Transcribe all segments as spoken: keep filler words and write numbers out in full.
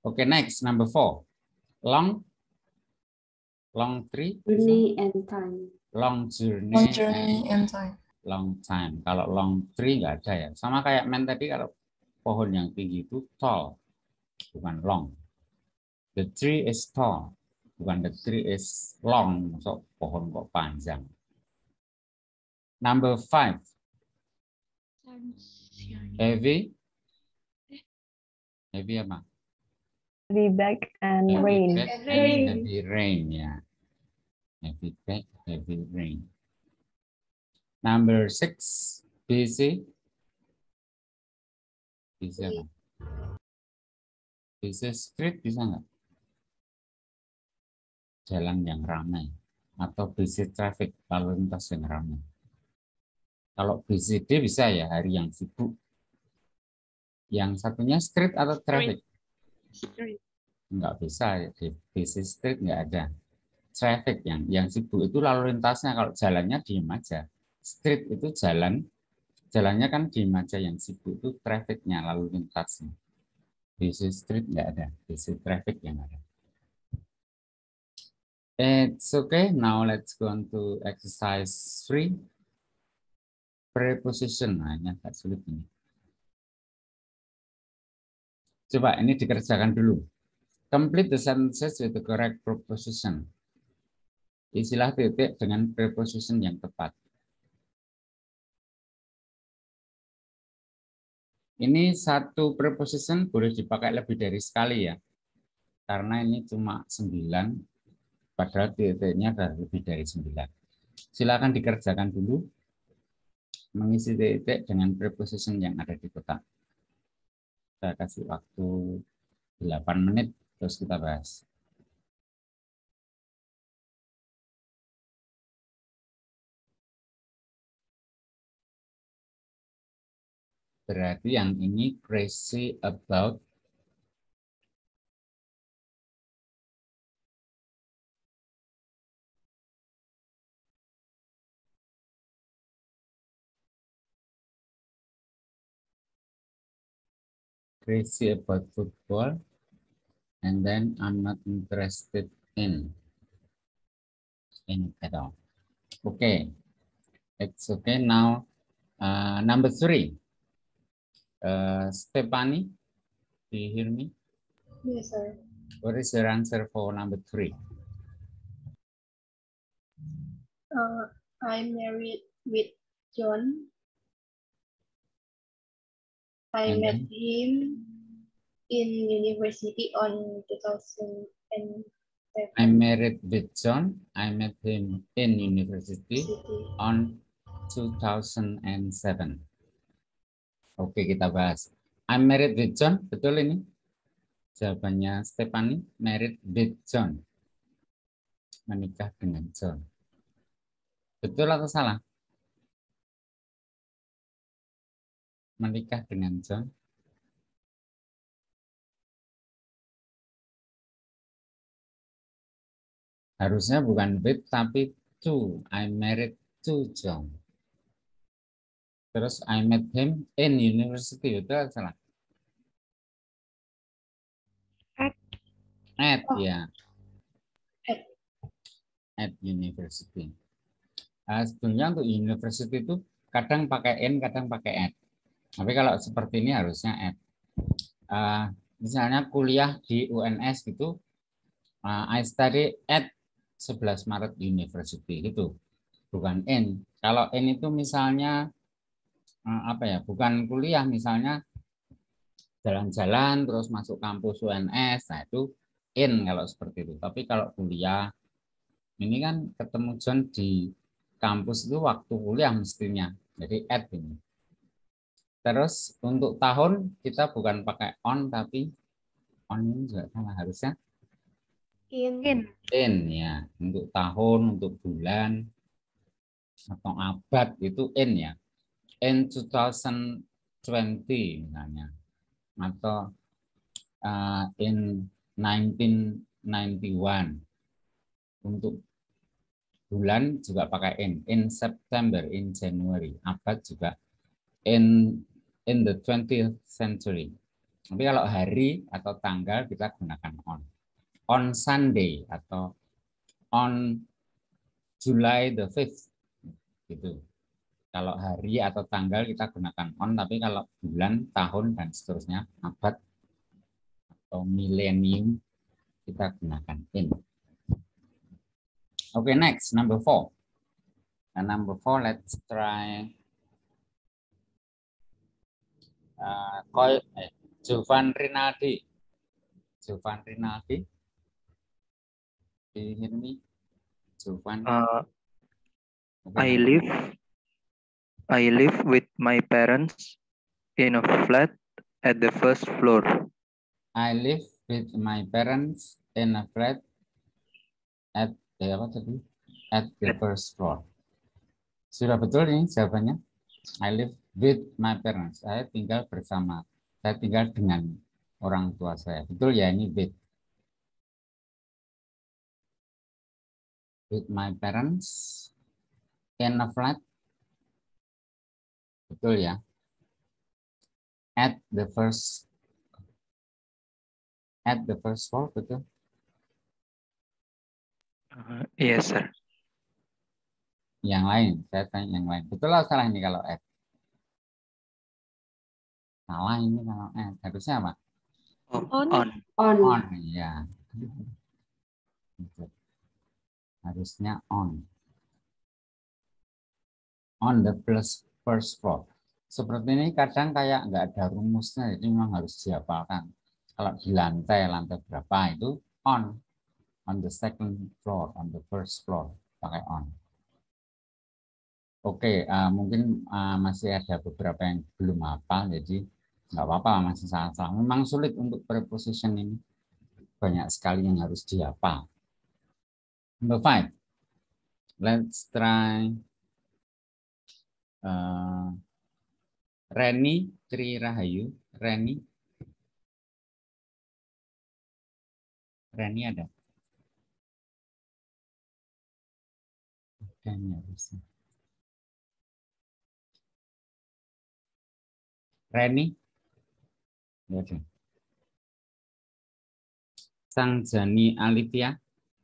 Okay, next number four. Long, long tree. Journey and time. Long journey, Long journey and time. Long time. Kalau long tree nggak ada ya. Sama kayak men tadi, kalau pohon yang tinggi itu tall, bukan long. The tree is tall, bukan the tree is long. So pohon kok panjang. Number five. Heavy. Heavy apa? Heavy bag and Heavy rain. bag and heavy rain, ya. Heavy bag, heavy rain. Number six, busy. Busy apa? Busy street bisa nggak? Jalan yang ramai. Atau busy traffic, lalu lintas yang ramai. Kalau busy day bisa ya, hari yang sibuk. Yang satunya street atau traffic? Street. Nggak bisa, di busy street nggak ada. Traffic yang yang sibuk itu lalu lintasnya, kalau jalannya diem aja. Street itu jalan, jalannya kan diem aja, yang sibuk itu trafficnya, lalu lintasnya. Busy street nggak ada, busy traffic yang ada. It's okay, now let's go on to exercise three. Preposition, nah ini agak sulit ini. Coba ini dikerjakan dulu. Complete the sentences with the correct preposition. Isilah titik dengan preposition yang tepat. Ini satu preposition boleh dipakai lebih dari sekali ya. Karena ini cuma sembilan, padahal titiknya ada lebih dari sembilan. Silakan dikerjakan dulu. Mengisi titik dengan preposition yang ada di kotak. Saya kasih waktu delapan menit, terus kita bahas. Berarti yang ini crazy about crazy about football, and then I'm not interested in in at all. Okay, it's okay now. Uh, number three, uh, Stephanie, do you hear me? Yes, sir. What is your answer for number three? Uh, I'm married with John. I And met then? him in university on two thousand seven. I married with John. I met him in university on two thousand seven. Oke, kita bahas. I'm married with John, betul ini? Jawabannya Stephanie, married with John. Menikah dengan John. Betul atau salah? Menikah dengan John. Harusnya bukan with, tapi to. I married to John. Terus I met him in university. Betul atau salah? At. At, Oh. ya. At. At university. Uh, sebenarnya untuk university itu kadang pakai in, kadang pakai at. Tapi kalau seperti ini harusnya at. Uh, misalnya kuliah di U N S gitu, uh, I study at sebelas Maret University itu, bukan in. Kalau in itu misalnya uh, apa ya? Bukan kuliah, misalnya jalan-jalan terus masuk kampus U N S, nah itu in kalau seperti itu. Tapi kalau kuliah, ini kan ketemu John di kampus itu waktu kuliah mestinya, jadi at ini. Terus untuk tahun kita bukan pakai on, tapi on ini juga salah, harusnya In. In. in ya. Untuk tahun, untuk bulan atau abad itu in ya. In two thousand twenty misalnya, atau uh, in nineteen ninety-one. Untuk bulan juga pakai in. In September, in January. Abad juga in in the twentieth century. Tapi kalau hari atau tanggal kita gunakan on. On Sunday atau on July the fifth gitu. Kalau hari atau tanggal kita gunakan on, tapi kalau bulan, tahun dan seterusnya, abad atau milenium kita gunakan in. Okay, next number four. And number four, let's try uh, Koi, eh, Jovan Rinaldi. Jovan Rinaldi. Do you hear me? Jovan. Uh, Okay, I number live I live with my parents in a flat at the first floor. I live with my parents in a flat at the apa tadi? At the first floor. Sudah betul ini jawabannya? I live with my parents. Saya tinggal bersama. Saya tinggal dengan orang tua saya. Betul ya ini with. With my parents in a flat. Betul ya. At the first at the first floor, betul. Uh, yes, sir. Yang lain, saya tanya yang lain. Betul atau salah ini kalau at? Salah ini kalau at. Harusnya apa? Oh, On. on. On. On, ya. Harusnya on. On the first first floor. Seperti ini kadang kayak nggak ada rumusnya, jadi memang harus dihafalkan. Kalau di lantai, lantai berapa itu on. On the second floor, on the first floor, pakai on. Oke, uh, mungkin uh, masih ada beberapa yang belum hafal, jadi nggak apa-apa, masih salah-salah. Memang sulit untuk preposition ini, banyak sekali yang harus dihafal. Number five, let's try uh, Reni Tri Rahayu. Reni, Reni ada? Reni harusnya. Reni, ya ada. Sangjani Alivia.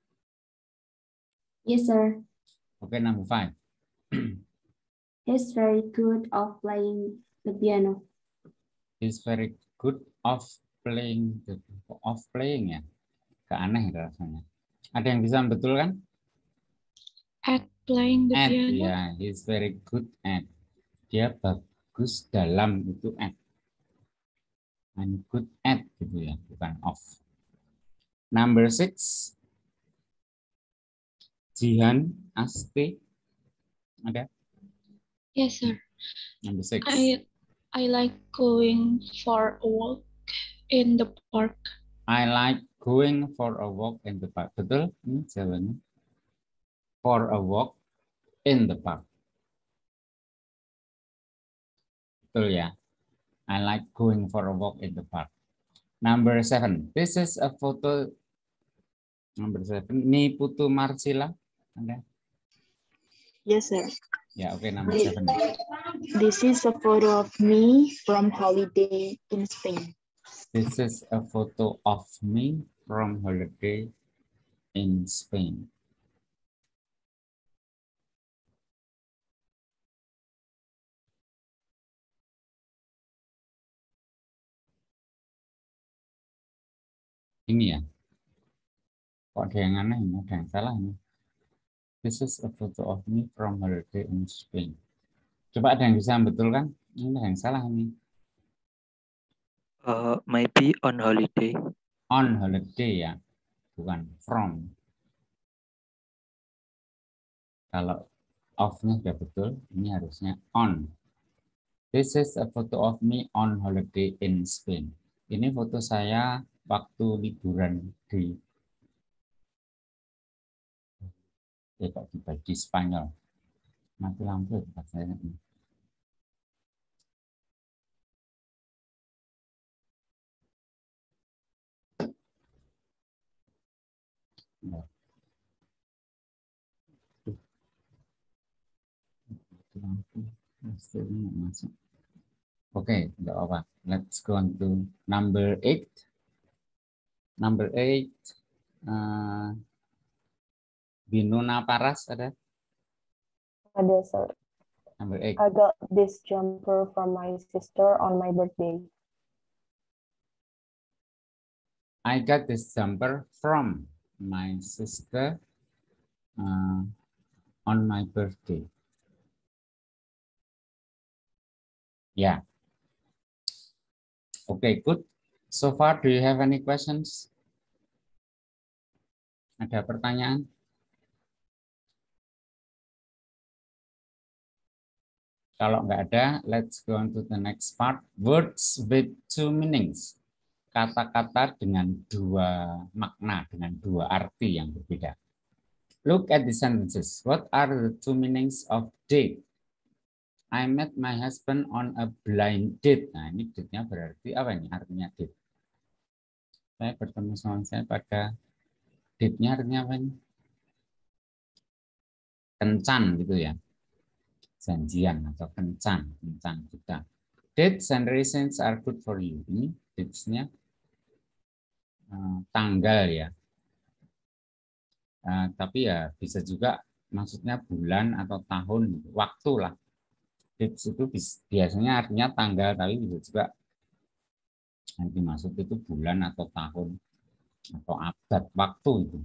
Yes, sir. Okay, number five. He's very good of playing the piano. He's very good of playing the of playing ya. Keaneh rasanya. Ada yang bisa betulkan? At playing the At, piano. ya, he's very good at. Dia bagus dalam itu at. I'm good at gitu ya, bukan of. Number six. Jihan Asti. Ada? Yes, sir. Number six. I I like going for a walk in the park. I like going for a walk in the park. Betul? Ini jawabannya. For a walk in the park. Betul ya? I like going for a walk in the park. Number seven. This is a photo. Number seven. Ini Putu Marsila. Ada? Yes, sir. Ya, oke. Okay, number seven. This is a photo of me from holiday in Spain. This is a photo of me from holiday in Spain. Ini ya. Kok ada yang aneh ini? Ada yang salah ini. This is a photo of me from holiday in Spain. Coba ada yang bisa betulkan? Ini ada yang salah ini. Uh, maybe on holiday. On holiday ya, bukan from. Kalau off-nya sudah betul, ini harusnya on. This is a photo of me on holiday in Spain. Ini foto saya waktu liburan di ya kok di Spanyol. Mati lampu tempat saya ini. Ya. Lampu, masuk. Oke, tidak apa. Let's go on to number eight. Number eight. Uh, Binuna Paras ada? Ada, sir. Number eight. I got this jumper from my sister on my birthday. I got this jumper from my sister uh, on my birthday. Yeah. Okay, good. So far, do you have any questions? Ada pertanyaan? Kalau nggak ada, let's go on to the next part. Words with two meanings. Kata-kata dengan dua makna, dengan dua arti yang berbeda. Look at the sentences. What are the two meanings of date? I met my husband on a blind date. Nah, ini date-nya berarti apa ini? Artinya date. Saya bertemu sama saya pada date-nya artinya apa ini? Kencan gitu ya. Janjian atau kencan, kencan kita. Dates and reasons are good for you. Ini dates-nya uh, tanggal ya. Uh, tapi ya bisa juga maksudnya bulan atau tahun, waktu lah. Dates itu biasanya artinya tanggal, tapi bisa juga yang dimaksud itu bulan atau tahun atau abad waktu itu.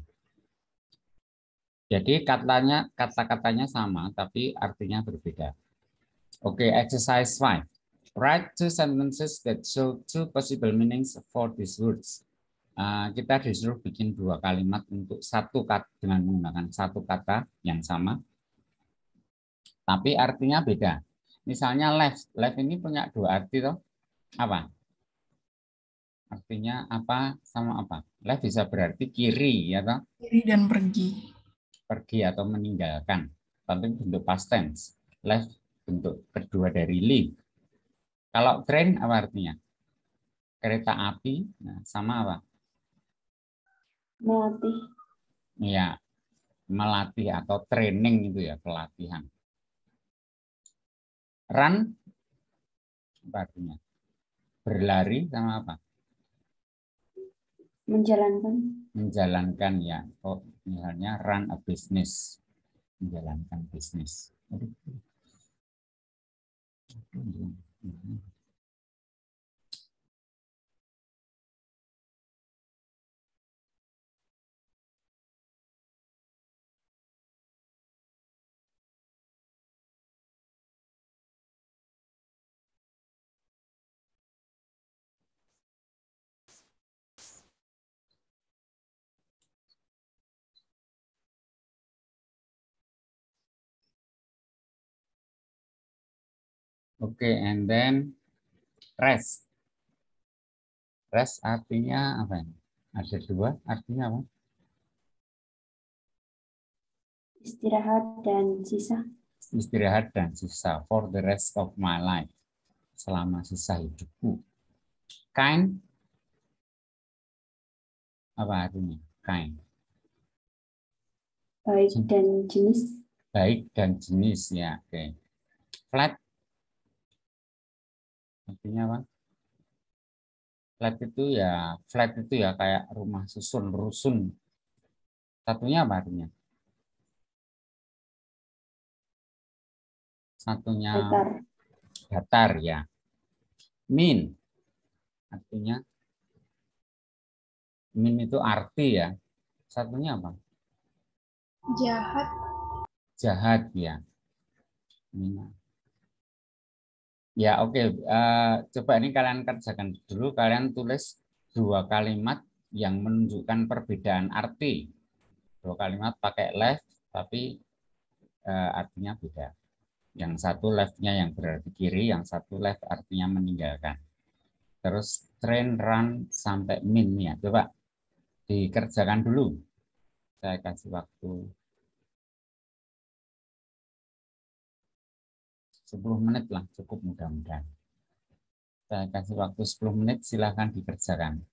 Jadi katanya kata-katanya sama tapi artinya berbeda. Oke, okay, exercise five. Write two sentences that show two possible meanings for these words. Uh, kita disuruh bikin dua kalimat untuk satu kata dengan menggunakan satu kata yang sama, tapi artinya beda. Misalnya left, left ini punya dua arti toh. Apa? Artinya apa sama apa? Left bisa berarti kiri ya toh? Kiri dan pergi. Pergi atau meninggalkan, tapi bentuk past tense. Left bentuk kedua dari leave. Kalau train apa artinya? Kereta api, nah, sama apa? Melatih. Ya, melatih atau training itu ya, pelatihan. Run, apa artinya? Berlari sama apa? Menjalankan. Menjalankan ya. Oh, misalnya run a business, menjalankan bisnis. Oke, okay, and then rest. Rest artinya apa ini? Ada dua, artinya apa? Istirahat dan sisa. Istirahat dan sisa. For the rest of my life. Selama sisa hidupku. Kind. Apa artinya? Kind. Baik dan jenis. Baik dan jenis, ya. Oke. Okay. Flat. Artinya apa? Flat itu ya, flat itu ya kayak rumah susun, rusun. Satunya apa artinya? Satunya datar. Datar ya. Mean. Artinya mean itu arti ya. Satunya apa? Jahat. Jahat ya. Mean. Ya oke, okay. uh, coba ini kalian kerjakan dulu, kalian tulis dua kalimat yang menunjukkan perbedaan arti. Dua kalimat pakai left, tapi uh, artinya beda. Yang satu left-nya yang berarti kiri, yang satu left artinya meninggalkan. Terus train, run, sampai mean ya. Coba dikerjakan dulu. Saya kasih waktu sepuluh menit lah, cukup mudah-mudahan. Saya kasih waktu sepuluh menit, silahkan dikerjakan.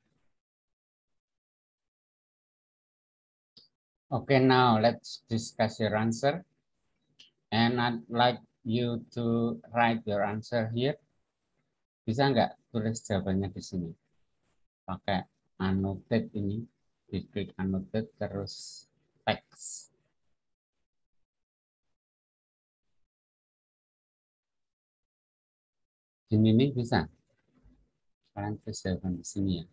Okay, now let's discuss your answer. And I'd like you to write your answer here. Bisa nggak tulis jawabannya di sini? Pakai annotate ini, diklik annotate terus teks. Ini nih bisa. Kalian tulis jawaban di sini ya.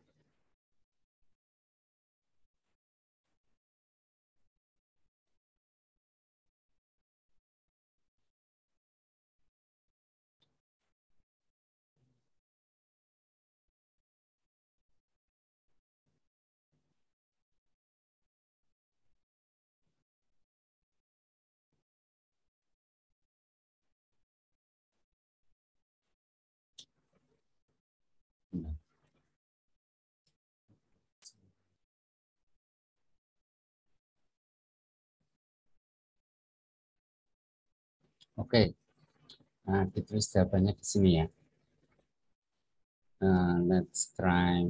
Nah. Oke, nah, ditulis jawabannya di sini ya. Uh, let's try.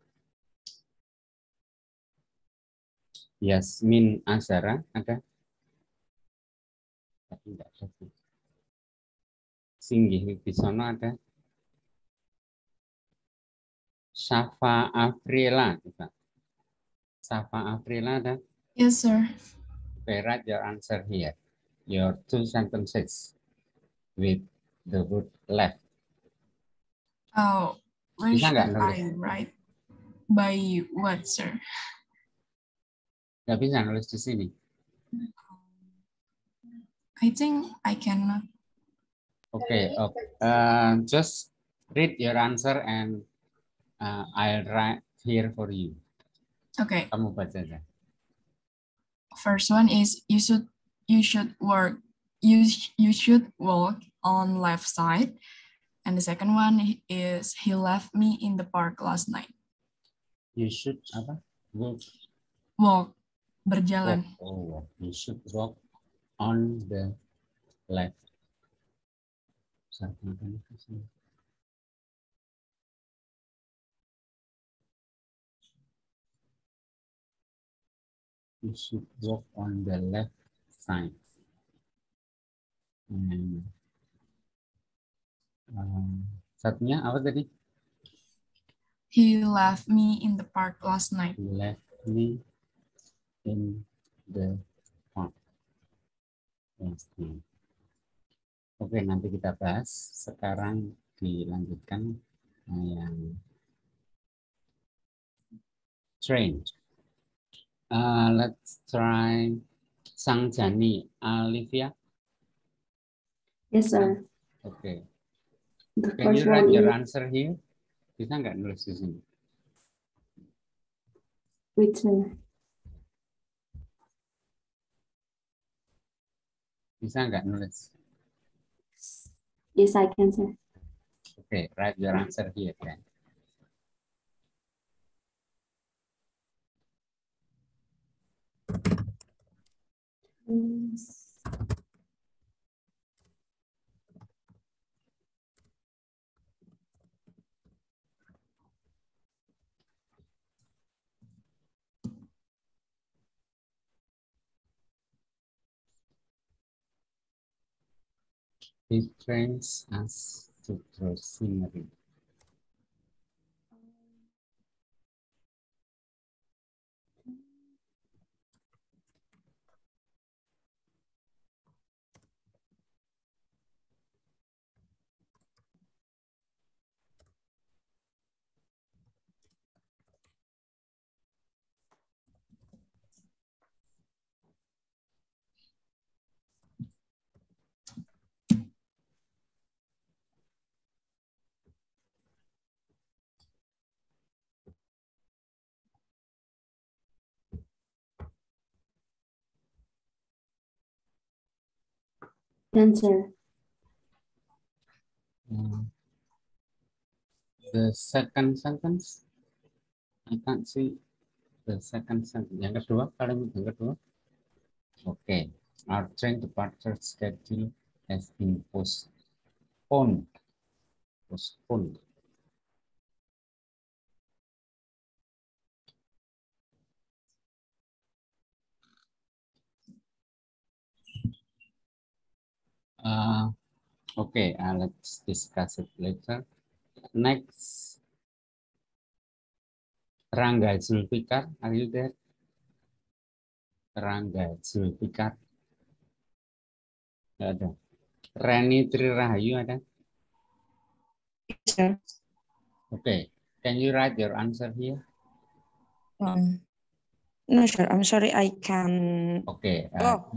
Yasmin Azara ada? Tapi enggak ada. Singgih di sana ada? Syafa Afrila, coba. Syafa Afrila ada? Yes, sir. Okay, write your answer here. Your two sentences with the word left. Oh, where Bisa should nggak nulis? I write? By what, sir? Nggak bisa nulis di sini. I think I cannot. Okay, okay. Uh, just read your answer and uh, I'll write here for you. Okay. Kamu baca aja. First one is you should you should work you you should walk on left side, and the second one is he left me in the park last night. You should apa? Walk. Walk, berjalan. Walk. Oh, you should walk on the left. You should walk on the left side. Hmm. Um, satunya apa tadi? He left me in the park last night. He left me in the park last night. Oke, nanti kita bahas. Sekarang dilanjutkan yang train. Uh, let's try Sangjani. Olivia? Yes, sir. Okay. The Can you first write one your is answer here? Bisa nggak nulis di sini? return. Bisa nggak nulis? Yes, I can, sir. Okay, write your answer here then. Yes. He trains us to draw scenery. Answer. Uh, the second sentence, I can't see the second sentence. Yang kedua, kalimat yang kedua. Okay, our train departure schedule has been postponed. Postponed. Uh, okay, uh, let's discuss it later. Next, Rangga Zulfikar, are you there? Rangga Zulfikar. Nggak ada. Reni Tri Rahayu ada? Sir. Okay. Can you write your answer here? Um, no, sir. I'm sorry. I can. Okay. Uh, Oh.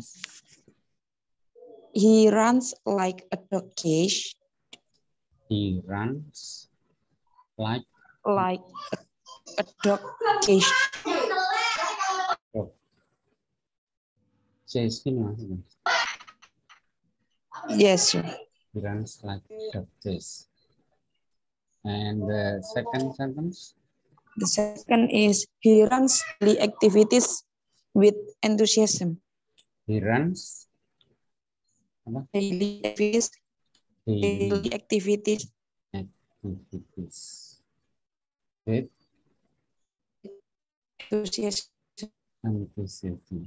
He runs like a dog cage. He runs like like a, a dog cage. Oh. Chase him. Yes, sir. He runs like a dog chase. And the second sentence? The second is he runs daily activities with enthusiasm. He runs apa? Daily activities. Daily activities. Activities. With enthusiasm. Enthusiasm.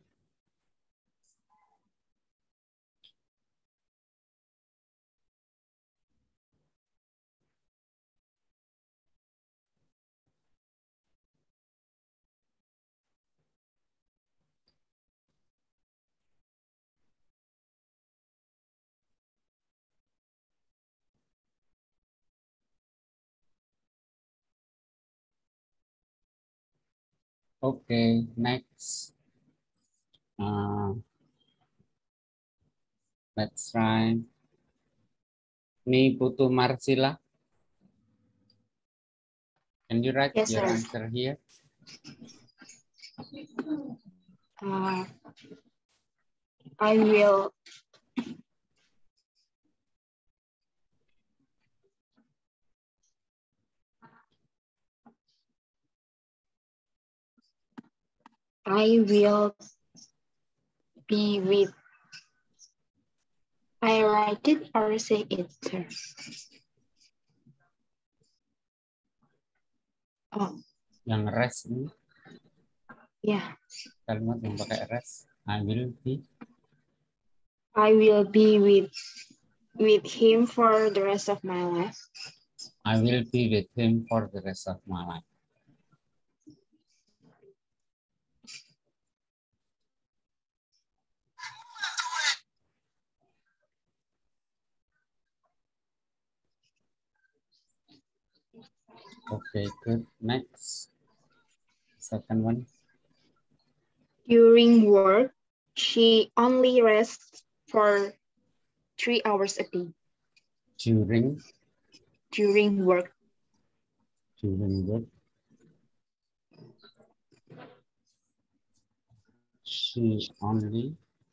Okay, next. Uh, let's try. Ni Putu Marsila. Can you write Yes, your sir. answer here? Uh, I will. I will be with. I write it or say it, sir. Oh. Yang rest ini. Yeah. Kalimat yang pakai rest. I will be. I will be with with him for the rest of my life. I will be with him for the rest of my life. Okay, good. Next. Second one. During work, she only rests for three hours a day. During. During work. During work. She only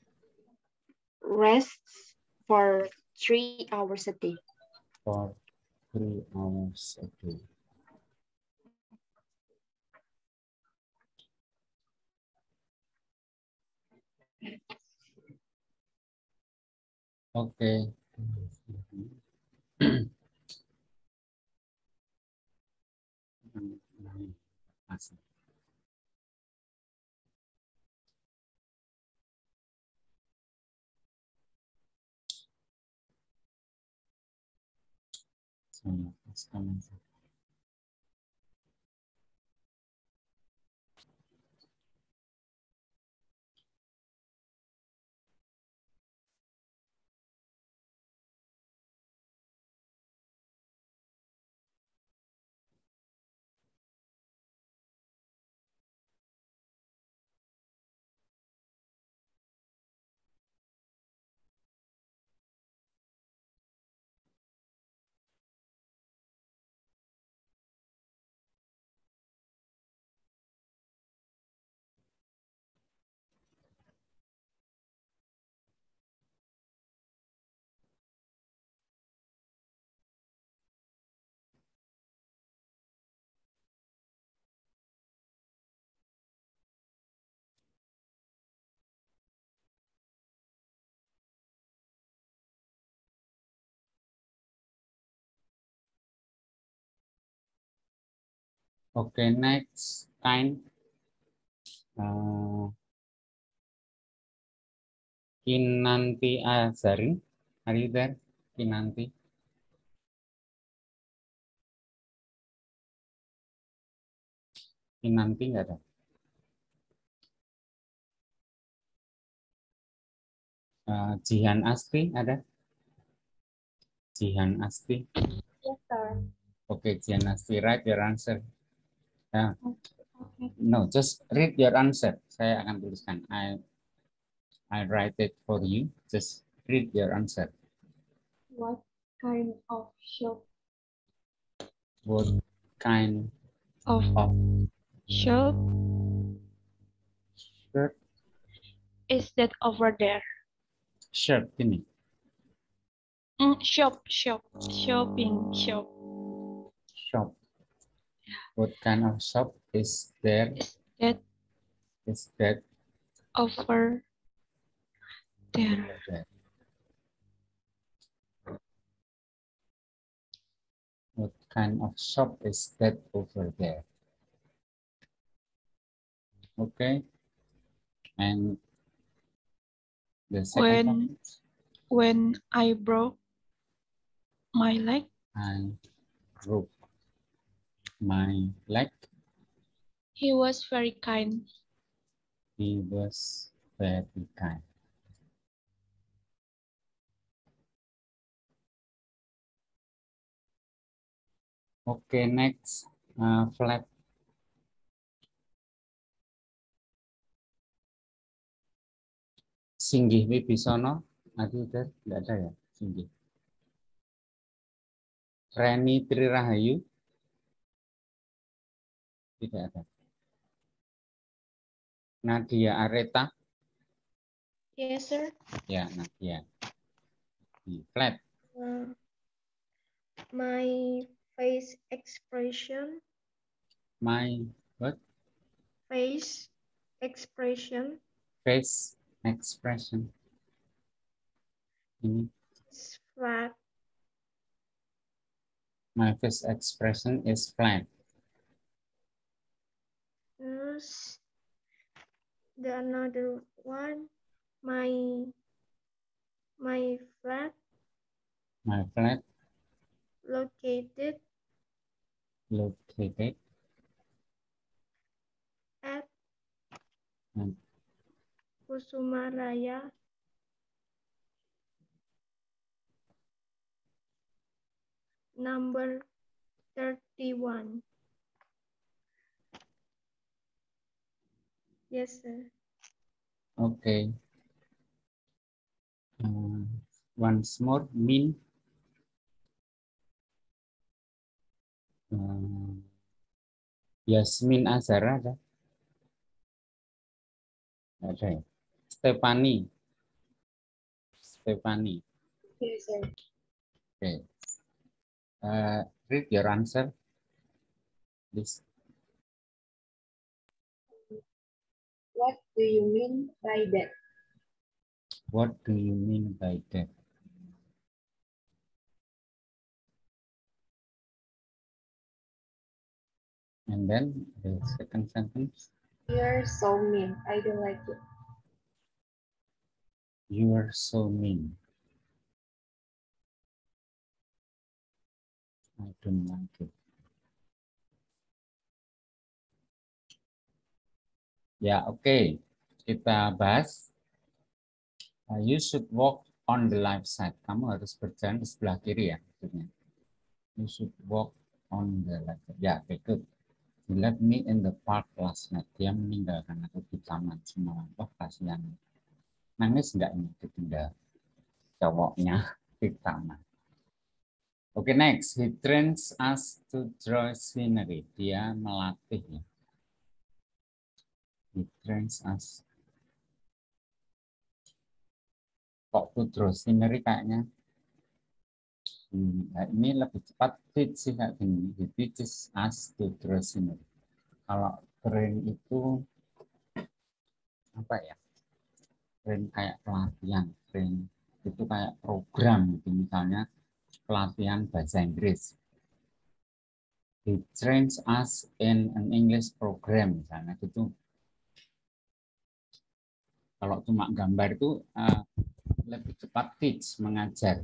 rests for three hours a day. For three hours a day. Okay. Okay, next kind. Uh, Kinanti Azari, are you there? Kinanti. Kinanti nggak ada. Uh, Jihan Asti ada? Jihan Asti. Yes, sir. Oke, Jihan Asti, write your answer. Ya. Okay. No, just read your answer. Saya akan tuliskan. I I write it for you. Just read your answer. What kind of shop? What kind Of of shop shirt? is that over there? Shirt ini. Mm, shop, shop, shopping, shop. Shop. What kind of shop is there? Is that Is that over there? over there? What kind of shop is that over there? Okay. And the second When one, when I broke my leg, I broke my leg. he was very kind. He was very kind. Okay, next, uh, flat. Singgih Wibisono, ada tidak ada ya, Singgih. Reni Trirahayu, tidak ada. Nadia Areta, Yes, sir. ya Nadia. Di flat. Uh, my face expression, My what? face expression Face expression. Ini. is flat. My face expression is flat. Terus the another one, my my flat My flat located located at Hmm. Kusumaraya number thirty-one. Yes, sir. Okay. Uh, once more, mean. Uh, Yasmin Azhara ada? Ada ya? Stefani. Stefani. Yes, sir. Okay. Uh, read your answer, please. What do you mean by that? What do you mean by that? And then the second sentence. You're so mean. I don't like it. You are so mean. I don't like it. Ya, oke. Okay. Kita bahas. Uh, you should walk on the left side. Kamu harus berjalan di sebelah kiri ya. Maksudnya. You should walk on the left side. Ya, okay, good. He left me in the park last night. Dia meninggalkan aku di taman semalam. Wah, kasihan. Nangis enggak ini ditinggal cowoknya di taman. Oke, okay, next. He trains us to draw scenery. Dia melatih ya. He trains us. Kok to draw scenery kayaknya? Hmm, nah ini lebih cepat teach sih kayak gini. He teaches us to draw scenery. Kalau train itu apa ya? Train kayak pelatihan. Train itu kayak program gitu. Misalnya pelatihan bahasa Inggris. He trains us in an English program misalnya gitu. Kalau cuma gambar itu uh, lebih cepat teach, mengajar.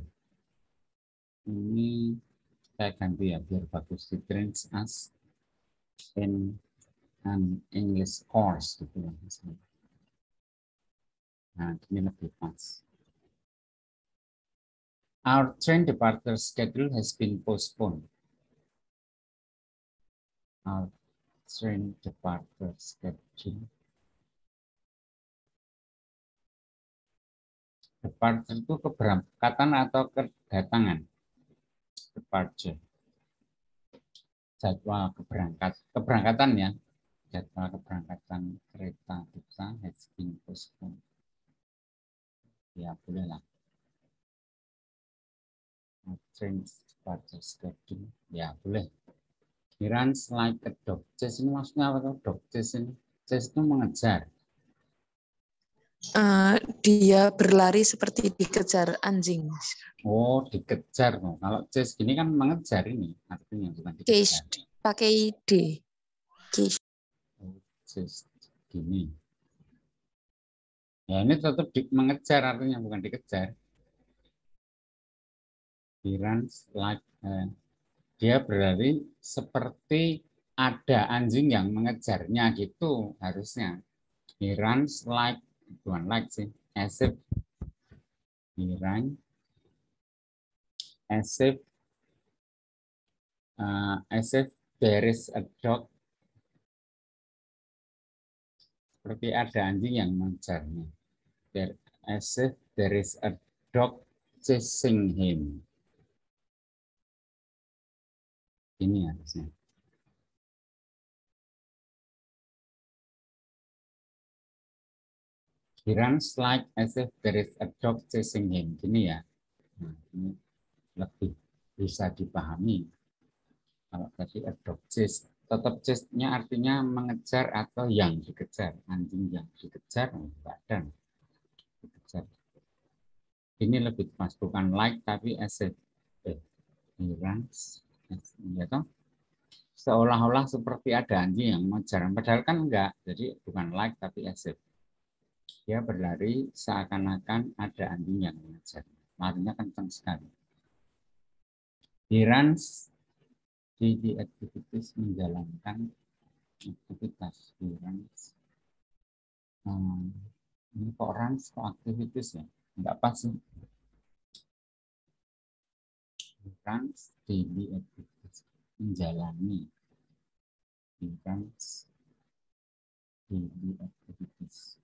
Ini saya ganti ya biar bagus. He trains us in an English course gitu ya. Nah, ini lebih pas. Our train departure schedule has been postponed. Our train departure schedule. Departure itu keberangkatan atau kedatangan. Departure. Jadwal keberangkat, keberangkatan ya. Jadwal keberangkatan kereta kita has been postponed. Ya, boleh lah. Train departure schedule. Ya, boleh. He runs like a dog chase. Ini maksudnya apa tuh? Dog chase ini. Chase itu mengejar. Uh, dia berlari seperti dikejar anjing. Oh, dikejar. Oh. Kalau chase gini kan mengejar ini. Artinya bukan dikejar. Case pakai D. Case. Oh, chase gini. Ya, ini tetap di, mengejar artinya bukan dikejar. He runs like uh, dia berlari seperti ada anjing yang mengejarnya gitu harusnya. He runs like, bukan like sih, as if he run as if uh, as if there is a dog, seperti ada anjing yang mengejarnya. There, as if there is a dog chasing him. Ini harusnya. He runs like as if there is a dog chasing him. Gini ya. Nah, ini lebih bisa dipahami. Kalau tadi a dog chase, tetap chase-nya artinya mengejar atau yang dikejar. Anjing yang dikejar, badan dikejar. Ini lebih pas, bukan like tapi as if. Eh, he runs. Ya toh? Seolah-olah seperti ada anjing yang mengejar, padahal kan enggak, jadi bukan like tapi as if. Dia berlari seakan-akan ada anjing yang mengejar, larinya kencang sekali. He runs, di, di activities menjalankan aktivitas. He runs. Hmm, ini kok runs kok activities ya, enggak pas sih. He runs daily activities, menjalani. He runs daily activities.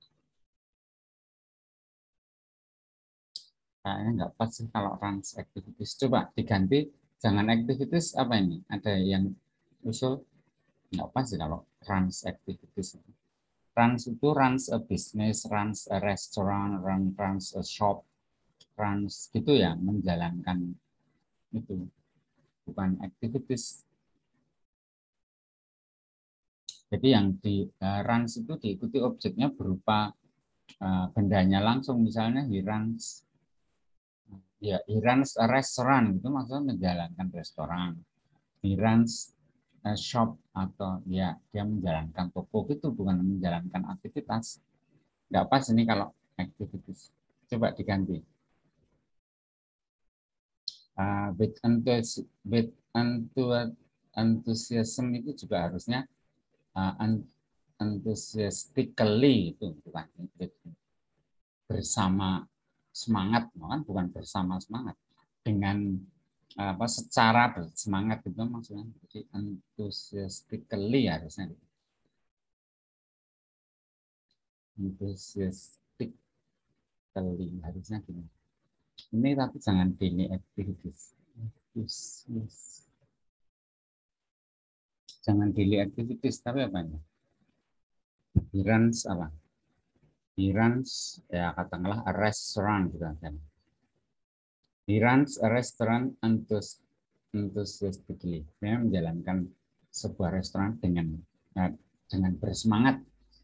Kayaknya nggak pas sih kalau runs activities. Coba diganti, jangan activities apa ini? Ada yang usul nggak pas sih kalau runs activities. Runs itu runs a business, runs a restaurant, run, runs a shop, runs gitu ya, menjalankan itu, bukan activities. Jadi yang di uh, runs itu diikuti objeknya berupa uh, bendanya langsung, misalnya he runs. Ya, he runs a restaurant, itu maksudnya menjalankan restoran. He runs a shop, atau ya dia menjalankan toko gitu, bukan menjalankan aktivitas. Nggak pas ini kalau activities. Coba diganti. Uh, with enthusiasm, with enthusiasm itu juga harusnya uh, enthusiastically itu, bukan bersama semangat, kan bukan bersama semangat, dengan apa secara bersemangat itu maksudnya. Jadi enthusiastically harusnya. Enthusiastically harusnya gini. Ini tapi jangan daily activities. Jangan daily activities, tapi apa ini? He runs apa? He runs, ya katakanlah a restaurant gitu kan. He runs a restaurant enthusiastically. Dia menjalankan sebuah restoran dengan uh, dengan bersemangat.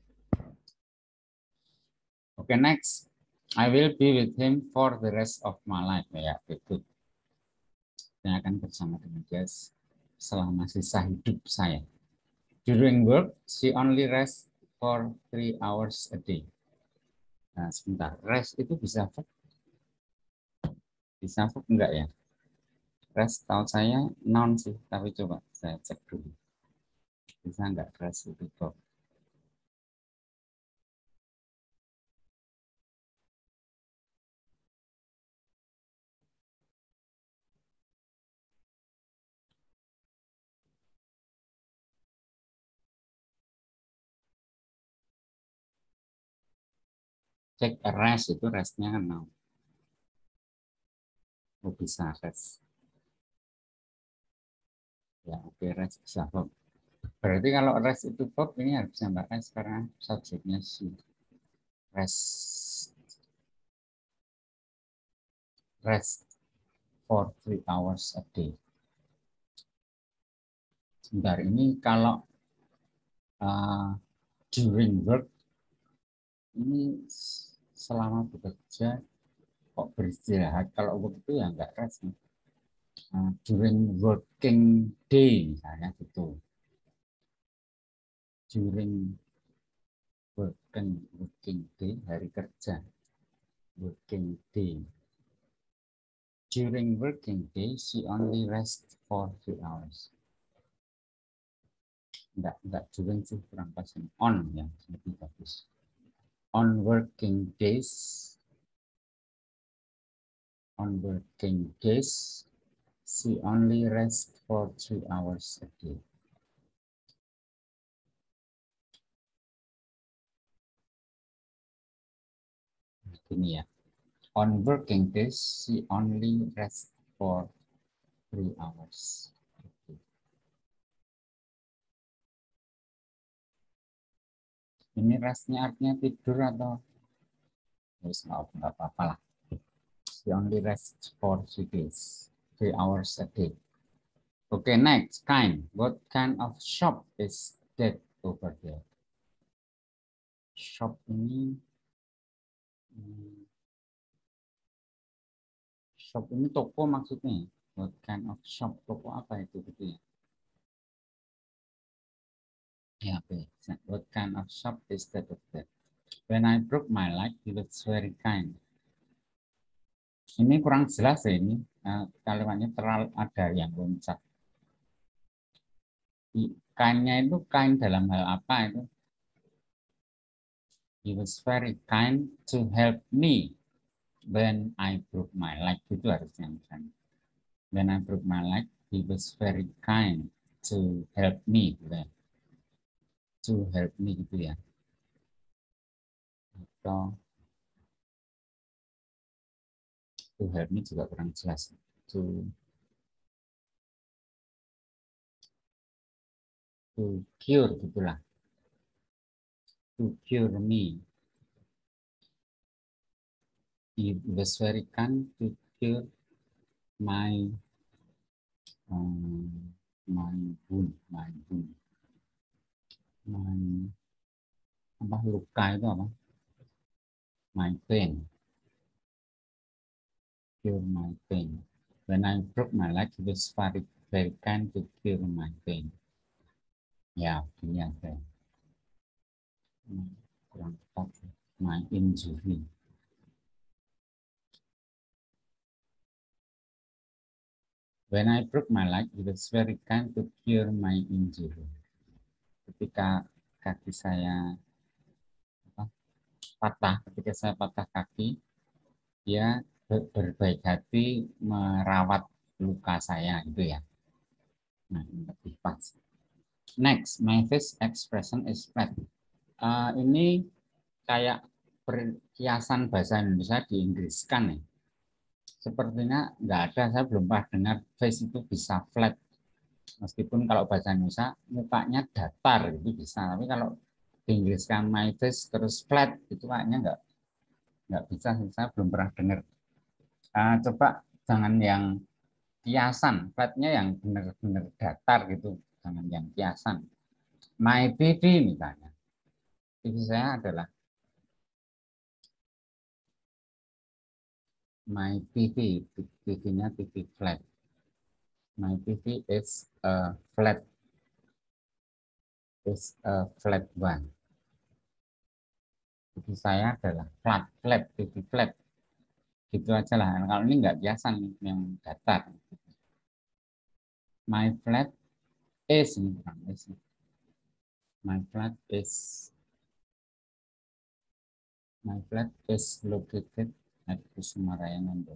Oke, okay, next. I will be with him for the rest of my life. Ya, betul. Saya akan bersama dengan dia selama sisa hidup saya. During work, she only rests for three hours a day. Nah, sebentar. Rest itu bisa verb? Bisa verb enggak ya? Rest tahu saya noun sih, tapi coba saya cek dulu. Bisa enggak rest itu verb? take a rest itu restnya kan now. Oh, bisa rest. Ya, oke, okay, rest bisa verb. Berarti kalau rest itu verb, ini harus tambahkan sekarang subjeknya she. Rest. Rest for three hours a day. Sebentar, ini kalau uh, during work, ini selama bekerja kok beristirahat. Kalau work itu ya enggak rest. Uh, during working day misalnya gitu. During working working day, hari kerja. Working day. During working day, she only rests for three hours. Enggak, enggak during sih kurang pas. On yang lebih bagus. On working days, on working days, she only rests for three hours a day. Ini ya. On working days, she only rests for three hours. Ini restnya artinya tidur atau terus nggak apa-apa lah. She only rests for three days, three hours a day. Okay, next kind. What kind of shop is that over there? Shop ini, hmm, shop ini toko maksudnya. What kind of shop? Toko apa itu gitu ya? Ya, okay. What kind of shop is that over there? When I broke my leg, he was very kind. Ini kurang jelas ya ini. Nah, kalimatnya terlalu ada yang loncat. Kind-nya itu kind dalam hal apa itu? He was very kind to help me when I broke my leg. Itu harusnya misalnya. When I broke my leg, he was very kind to help me. Gitu. To help me gitu ya. Atau to help me juga kurang jelas. To to cure gitulah. To cure me. He was very kind to cure my um, my wound, my wound, my apa luka itu apa? My pain, cure my pain. When I broke my leg, he was very very kind to cure my pain. Ya, ini ada. Kurang tepat. My injury. When I broke my leg, he was very kind to cure my injury. Ketika kaki saya apa, patah, ketika saya patah kaki, dia berbaik hati merawat luka saya, gitu ya. Nah, ini lebih pas. Next, my face expression is flat. Uh, ini kayak perhiasan bahasa Indonesia diinggriskan ya. Sepertinya nggak ada, saya belum pernah dengar face itu bisa flat. Meskipun kalau bahasa Indonesia mukanya datar itu bisa, tapi kalau diinggriskan my face terus flat itu kayaknya nggak nggak bisa, saya belum pernah dengar. Uh, coba jangan yang kiasan, flatnya yang benar-benar datar gitu, jangan yang kiasan. My T V misalnya, T V saya adalah my T V, T V-nya T V flat. My T V is a flat, is a flat one. T V saya adalah flat, flat, T V flat. Gitu aja lah. Kalau ini nggak biasa yang datar. My flat is, ini bukan is. My flat is, my flat is located at Kusumaraya Nando.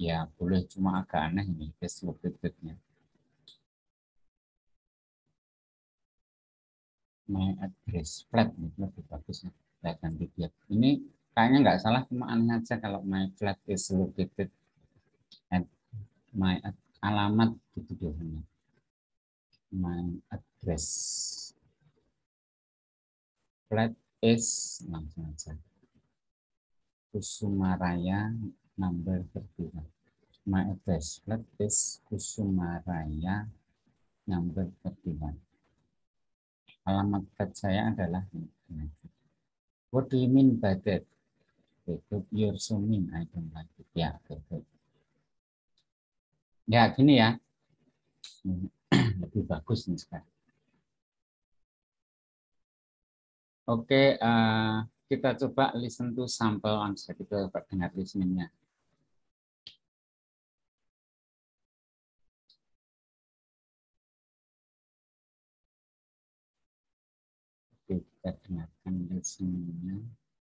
Ya, boleh, cuma agak aneh ini is located-nya. My address flat ini lebih bagus ya. Saya ganti dia. Ini kayaknya nggak salah, cuma aneh aja kalau my flat is located at my alamat gitu biasanya. My address flat is langsung aja. Kusumaraya number thirty-one. My address flat is Kusumaraya number thirty-one. Alamat flat saya adalah ini. What do you mean by that? Good, you're so mean. I don't like it. Ya, good, good. Ya, gini ya. Lebih bagus nih sekarang. Oke, uh, kita coba listen to sample answer. Kita coba dengar listeningnya. Oke, kita dengarkan listeningnya.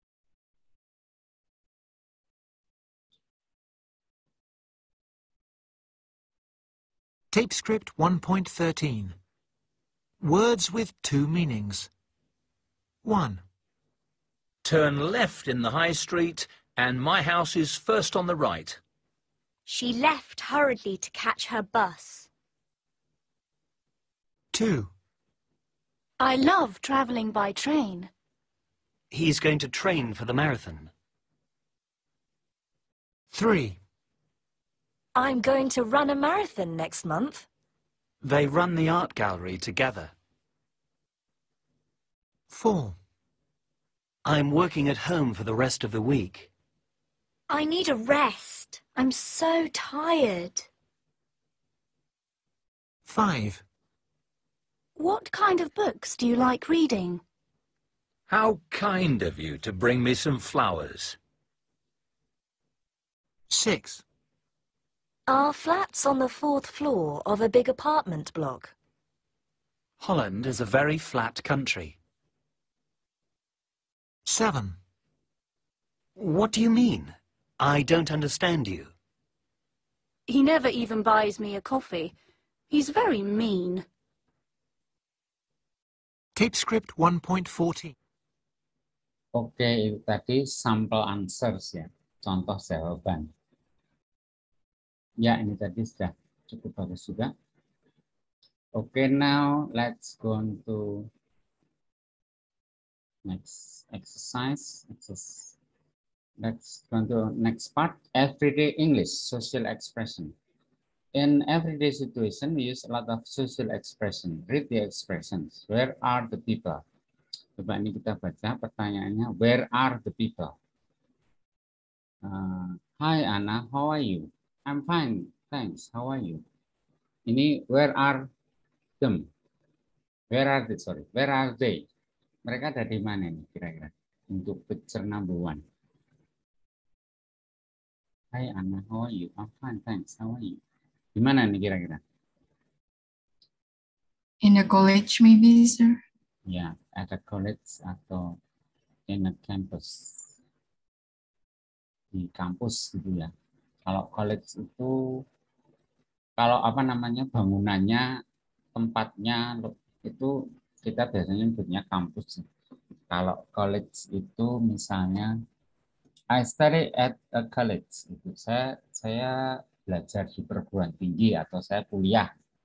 Tape script one point thirteen. Words with two meanings. one. Turn left in the high street and my house is first on the right. She left hurriedly to catch her bus. two. I love travelling by train. He's going to train for the marathon. three. I'm going to run a marathon next month. They run the art gallery together. four. I'm working at home for the rest of the week. I need a rest. I'm so tired. five. What kind of books do you like reading? How kind of you to bring me some flowers. six. Our flat's on the fourth floor of a big apartment block. Holland is a very flat country. seven. What do you mean? I don't understand you. He never even buys me a coffee. He's very mean. Tape script one point fourteen. Oke, itu tadi sampel answers ya, contoh jawaban. Ya, ini tadi sudah cukup bagus juga. Oke, now let's go on to next exercise. Let's go on to next part, everyday English, social expression. In everyday situation, we use a lot of social expression. Read the expressions. Where are the people? Coba ini kita baca pertanyaannya. Where are the people? Uh, Hi Anna, how are you? I'm fine, thanks. How are you? Ini where are them? Where are they? Sorry, where are they? Mereka ada di mana nih kira-kira? Untuk picture number one. Hi Anna, how are you? I'm fine, thanks. How are you? Di mana nih kira-kira? In the college maybe, sir? Ya, at a college atau in a campus. Di kampus gitu ya. Kalau college itu, kalau apa namanya bangunannya, tempatnya itu kita biasanya nyebutnya kampus. Kalau college itu misalnya, I study at a college. Itu saya saya belajar di perguruan tinggi atau saya kuliah.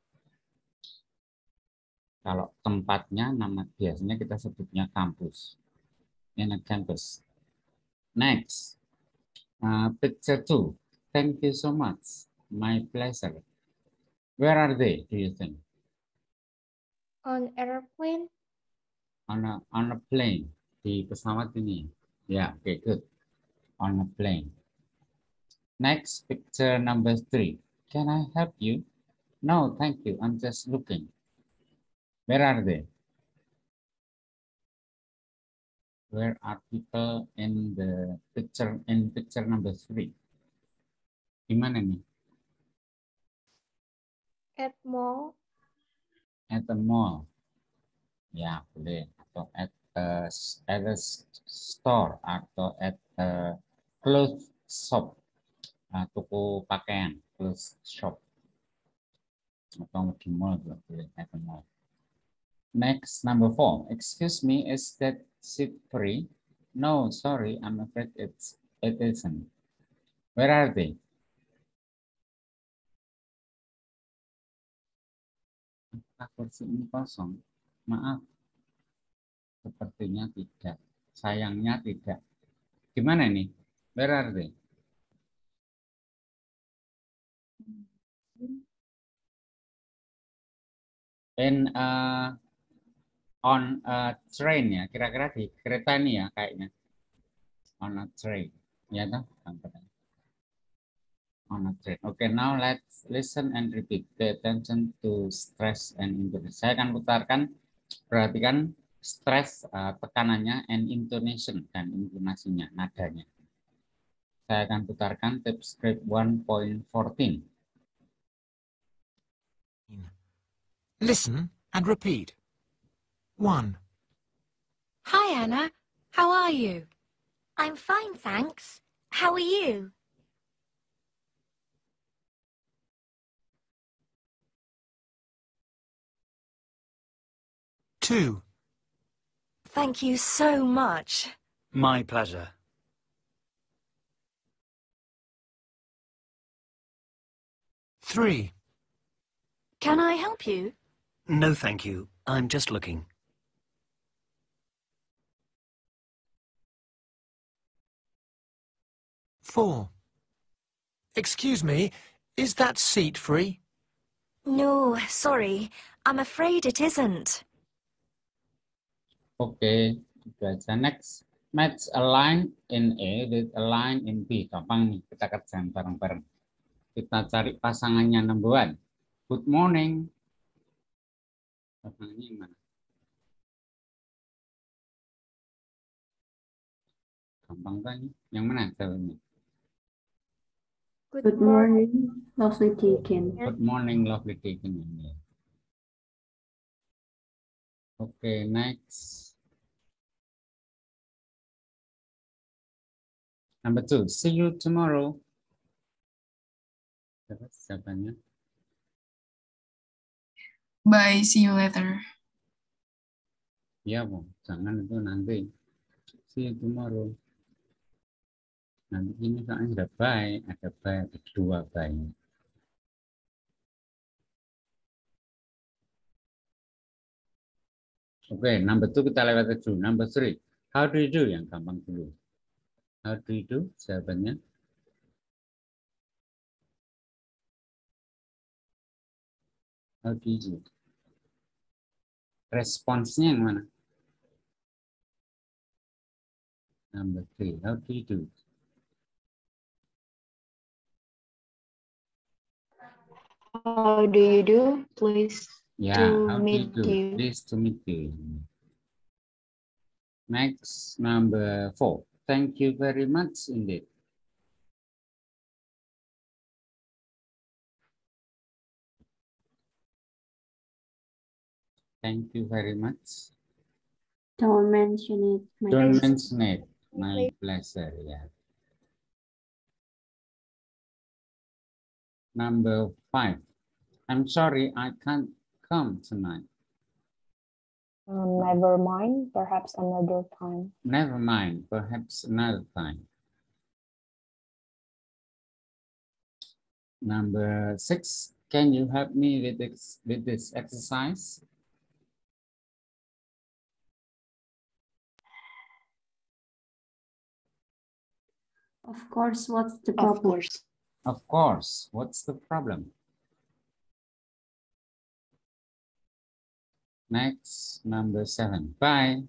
Kalau tempatnya nama biasanya kita sebutnya kampus. In a campus. Next, uh, picture two. Thank you so much. My pleasure. Where are they, do you think? On airplane? On a, on a plane. Di pesawat ini. Ya, yeah, oke, okay, good. On a plane. Next, picture number three. Can I help you? No, thank you. I'm just looking. Where are they? Where are people in the picture, in picture number three? Di mana nih? At mall. At the mall. Ya, boleh. Atau at a, at a store atau at a clothes shop. Nah, toko toko pakaian, clothes shop. Atau di mall, boleh at the mall. Next, number four. Excuse me, is that seat free? No, sorry, I'm afraid it's it isn't. Where are they? Kursi ini kosong. Maaf. Sepertinya tidak. Sayangnya tidak. Gimana nih? Where are they? In uh, on a train ya, kira-kira di kereta ini ya kayaknya. On a train. Ya toh? On a train. Okay, now let's listen and repeat. Pay attention to stress and intonation. Saya akan putarkan, perhatikan stress, uh, tekanannya, and intonation, dan intonasinya, nadanya. Saya akan putarkan tip script one point fourteen. Listen and repeat. One. Hi, Anna. How are you? I'm fine, thanks. How are you? Two. Thank you so much. My pleasure. Three. Can I help you? No, thank you. I'm just looking. Four. Excuse me, is that seat free? No, sorry. I'm afraid it isn't. Oke, itu aja. Next, match a line in A with a line in B. Gampang nih, kita kerjain bareng-bareng. Kita cari pasangannya number one. Good morning. Pasangannya yang mana? Gampang kan? Yang mana jawabnya? Good morning, lovely Deacon. Good morning, lovely Deacon. Okay, next. Number two, see you tomorrow. Siapanya? Bye, see you later. Iya, Bu. Jangan itu nanti. See you tomorrow. Nanti ini soalnya ada bye, ada bye, ada dua bye. Oke, okay, number two kita lewat dulu. Number three, how do you do? Yang gampang dulu. How do you do? Jawabannya. How do you do? Responsnya yang mana? Number three, how do you do? How do you do? Please Yeah, to how do you meet do? you. Pleased to meet you. Next, number four. Thank you very much indeed. Thank you very much. Don't mention it. My Don't pleasure. mention it. My pleasure, yeah. Number five. I'm sorry, I can't come tonight. Um, never mind, perhaps another time. Never mind, perhaps another time. Number six. Can you help me with this, with this exercise? Of course, what's the Of problem? course. Of course. What's the problem? Next, number seven. Bye.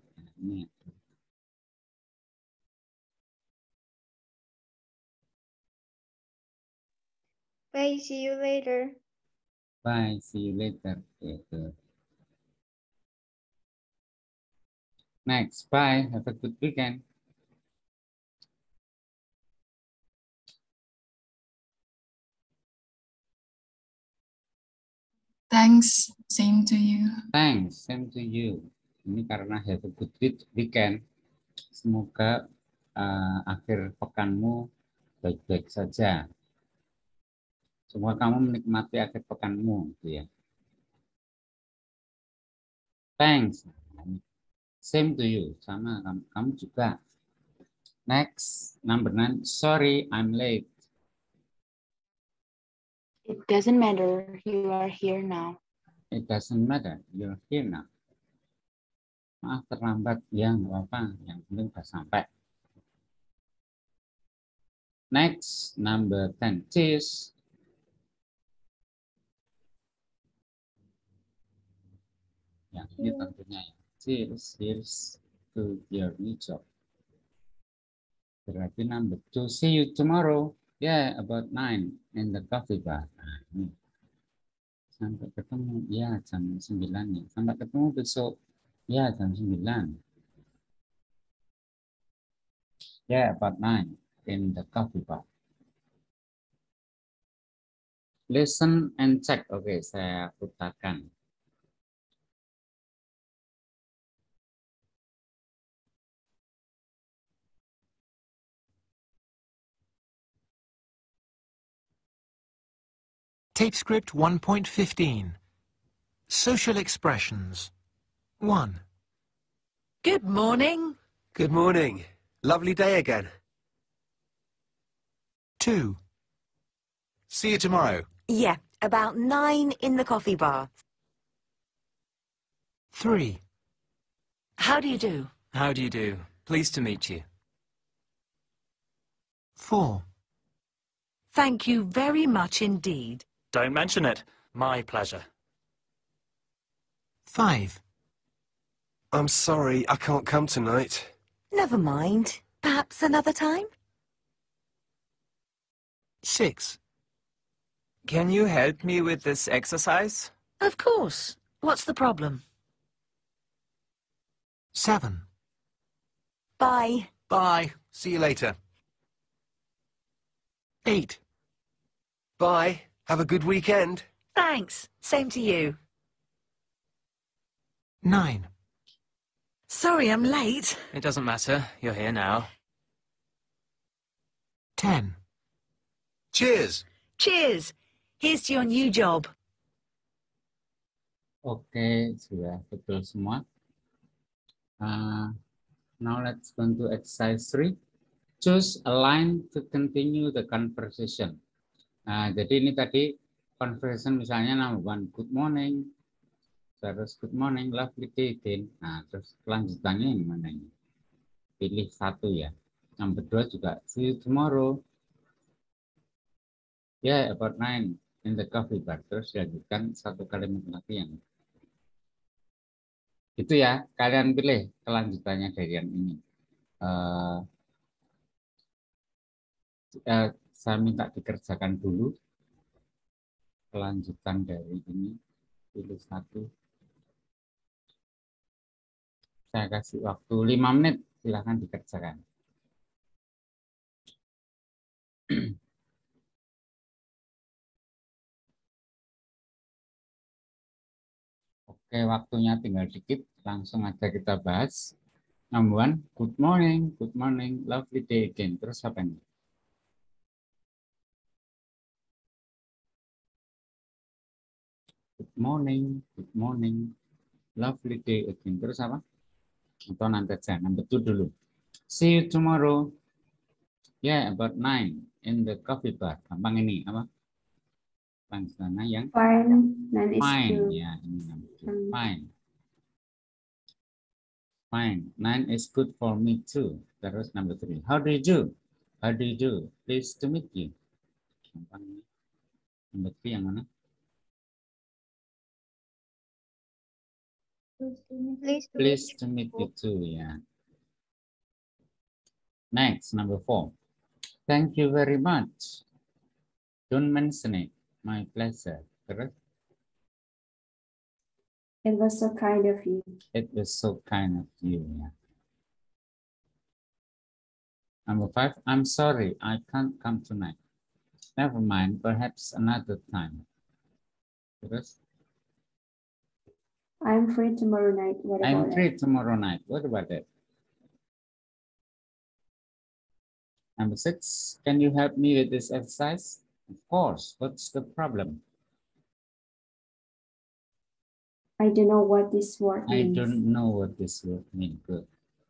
Bye, see you later. Bye. See you later. Okay, good. Next, bye. Have a good weekend. Thanks, same to you. Thanks, same to you. Ini karena have a good weekend. Semoga uh, akhir pekanmu baik-baik saja. Semoga kamu menikmati akhir pekanmu, gitu ya. Thanks. Same to you, sama kamu, kamu juga. Next, number nine. Sorry, I'm late. It doesn't matter. You are here now. It doesn't matter. You're here now. Maaf terlambat, ya nggak apa-apa. Yang penting udah sampai. Next, number ten. Cheers. Yang ini tentunya ya. Cheers, cheers to your new job. Berarti number two. See you tomorrow. Yeah, about nine in the coffee bar. Nah, ini. Sampai ketemu, ya jam sembilan ya. Sampai ketemu besok, ya jam sembilan. Yeah, about nine in the coffee bar. Listen and check. Oke, saya putarkan. Tape script one point fifteen. Social expressions. one. Good morning. Good morning. Lovely day again. two. See you tomorrow. Yeah, about nine in the coffee bar. three. How do you do? How do you do? Pleased to meet you. four. Thank you very much indeed. Don't mention it. My pleasure. five. I'm sorry, I can't come tonight. Never mind. Perhaps another time? six. Can you help me with this exercise? Of course. What's the problem? seven. Bye. Bye. See you later. eight. Bye. Have a good weekend. Thanks. Same to you. nine. Sorry I'm late. It doesn't matter. You're here now. ten. Cheers. Cheers. Here's to your new job. Oke, sudah betul semua. Uh, now let's go to exercise three. Choose a line to continue the conversation. Nah, jadi ini tadi conversation misalnya number one, good morning, terus good morning, lovely day again. Nah, terus kelanjutannya yang mana ini? Pilih satu ya. Number dua juga, see you tomorrow. Yeah, about nine in the coffee bar. Terus dilanjutkan satu kalimat lagi yang itu ya. Kalian pilih kelanjutannya dari yang ini. Uh, uh, saya minta dikerjakan dulu kelanjutan dari ini. Pilih satu. Saya kasih waktu lima menit. Silahkan dikerjakan. Oke, waktunya tinggal dikit. Langsung aja kita bahas. Number one, good morning, good morning, lovely day again. Terus apa ini? Good morning, good morning, lovely day again. Terus apa? Atau nanti aja, number two dulu. See you tomorrow. Yeah, about nine in the coffee bar. Gampang ini, apa? Langsung yang Fine. Nine is fine. good. Ya, ini number two. Fine. Fine. Nine is good for me too. Terus number three. How do you do? How do you do? Pleased to meet you. Gampang ini. Number three yang mana? Please. Pleased to meet you too. Ya. Next, number four. Thank you very much. Don't mention it. My pleasure. Terus? It was so kind of you. It was so kind of you. Yeah. Number five, I'm sorry, I can't come tonight. Never mind, perhaps another time. Terus? I'm free tomorrow night. What about I'm free it? tomorrow night. What about it? Number six, can you help me with this exercise? Of course. What's the problem? I don't know what this word I means. don't know what this word means. Good.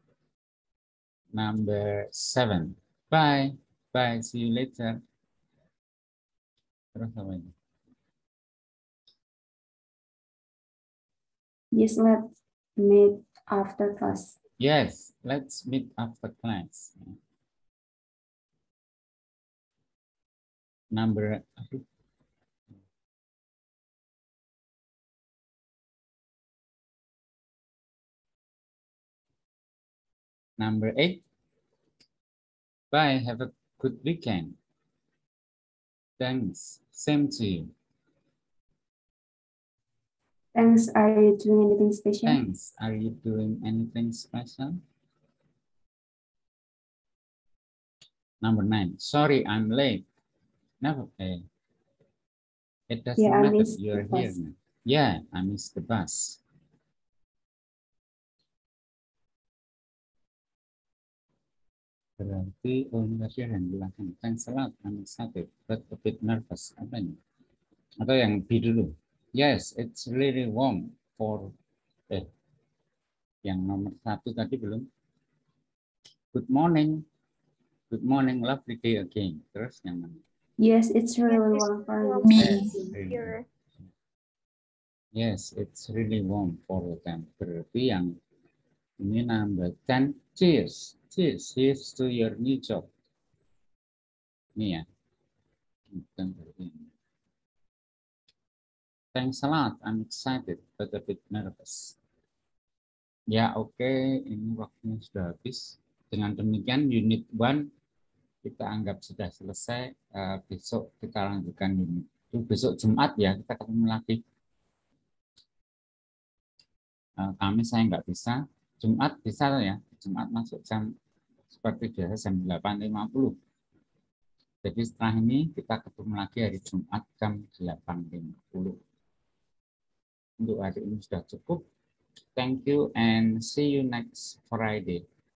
Number seven. Bye. Bye. See you later. Terus apa ini? Yes, let's meet after class. Yes, let's meet after class. Number Number eight. Bye. Have a good weekend. Thanks. Same to you. Thanks. Are you doing anything special? Thanks. Are you doing anything special? Number nine. Sorry, I'm late. Never. Eh. It doesn't Yeah, I matter. missed You're the here bus. now. Yeah, I missed the bus. Berarti oh ini tadi yang belakang. Thanks a lot. I'm excited, but a bit nervous. Apa ini? Atau yang B dulu. Yes, it's really warm for eh yang nomor satu tadi belum. Good morning. Good morning, lovely day again. Terus yang mana? Yes, it's really warm for Me. Yes, really. Yes, it's really warm for them. Berarti yang ini number ten. Cheers. Cheers. Here's to your new job. Ini ya. Bukan berarti ini. Thanks a lot. I'm excited, but a bit nervous. Ya, oke. Okay. Ini waktunya sudah habis. Dengan demikian, unit one kita anggap sudah selesai. Uh, besok kita lanjutkan unit itu. Besok Jumat ya, kita ketemu lagi. Uh, kami saya nggak bisa. Jumat bisa ya. Jumat masuk jam seperti biasa jam delapan lima puluh. Jadi setelah ini kita ketemu lagi hari Jumat jam delapan lima puluh. Untuk hari ini sudah cukup. Thank you and see you next Friday.